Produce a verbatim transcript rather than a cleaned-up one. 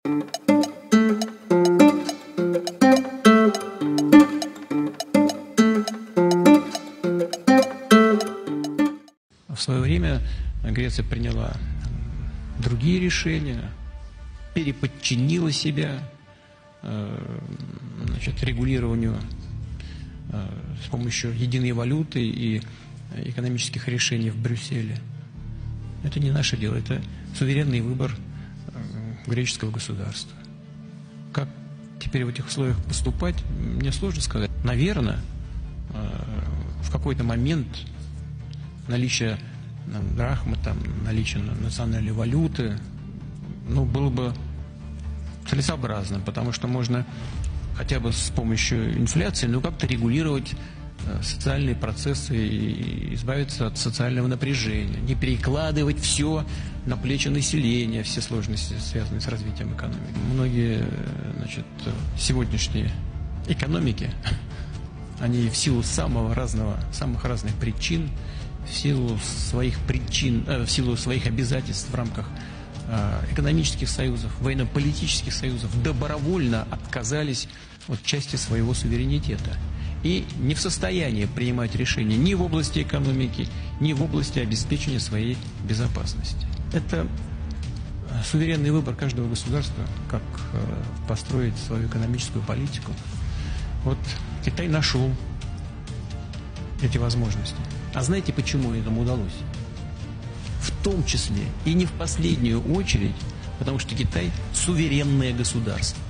В свое время Греция приняла другие решения, переподчинила себя значит, регулированию с помощью единой валюты и экономических решений в Брюсселе. Это не наше дело, это суверенный выбор греческого государства. Как теперь в этих условиях поступать, мне сложно сказать. Наверное, в какой-то момент наличие драхмы, там, наличие национальной валюты, ну, было бы целесообразно, потому что можно хотя бы с помощью инфляции, ну, как-то регулировать социальные процессы и избавиться от социального напряжения, не перекладывать все на плечи населения, все сложности, связанные с развитием экономики. Многие, значит, сегодняшние экономики, они в силу самого разного, самых разных причин, в силу своих причин, э, в силу своих обязательств в рамках э, экономических союзов, военно-политических союзов добровольно отказались от части своего суверенитета и не в состоянии принимать решения ни в области экономики, ни в области обеспечения своей безопасности. Это суверенный выбор каждого государства, как э, построить свою экономическую политику. Вот Китай нашел эти возможности. А знаете, почему этому удалось? В том числе и не в последнюю очередь, потому что Китай суверенное государство.